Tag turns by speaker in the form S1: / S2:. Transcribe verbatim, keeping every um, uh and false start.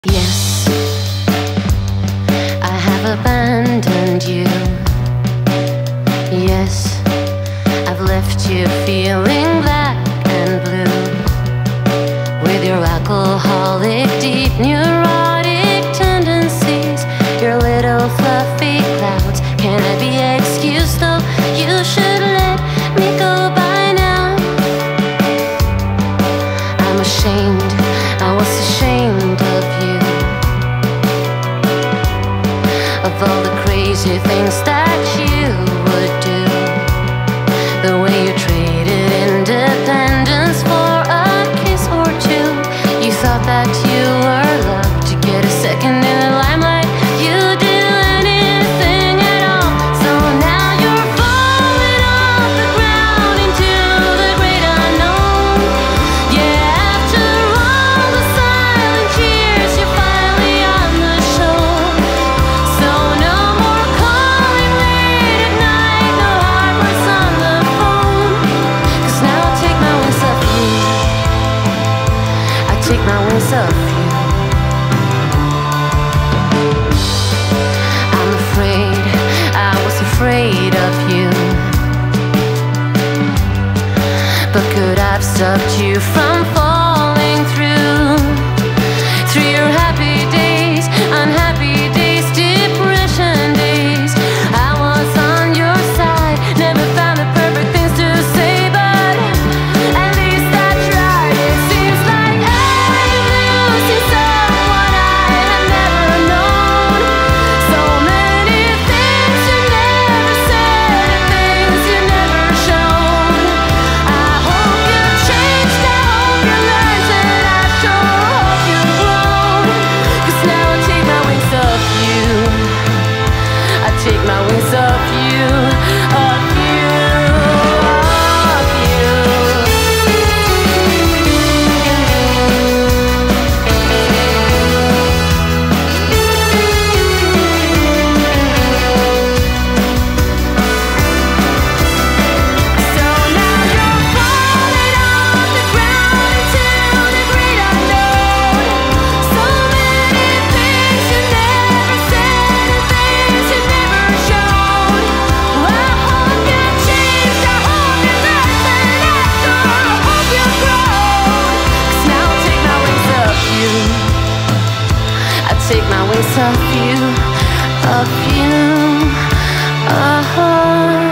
S1: Yes, I have abandoned you. Yes, I've left you feeling black and blue, with your alcoholic, deep neurotic tendencies, your little fluffy clouds. Can I be excused though? You should let me go by now. I'm ashamed, I was ashamed of you, of all the crazy things that you would do, the way you traded independence for a kiss or two. You thought that you were loved to get a second in the limelight. You do anything at all. So now you're falling off the ground into the great unknown. Yeah, after all the silent years, you're finally on the show. So no more calling late at night, no heartbreaks on the phone. 'Cause now I'll take my wings off you. I take my wings off you. I'm afraid, I was afraid of you, but could I've stopped you from falling through? Through your happy days, unhappy days, depression days, I was on your side, never found the perfect things to say, but at least I tried. It seems like I'm losing someone I have never known. So many things you never said and things you never shown. I hope you changed, I hope you learned, and I sure hope you've grown. 'Cause now I take my wings off you. I take my wings off you, off you, off you. So now you're falling off the ground into the great unknown. So many things you never said and things you never shown. I hope you changed, I hope you learned, and I sure hope you've grown. 'Cause now I'll take my wings off you. I take my wings off you, off you, uh-huh.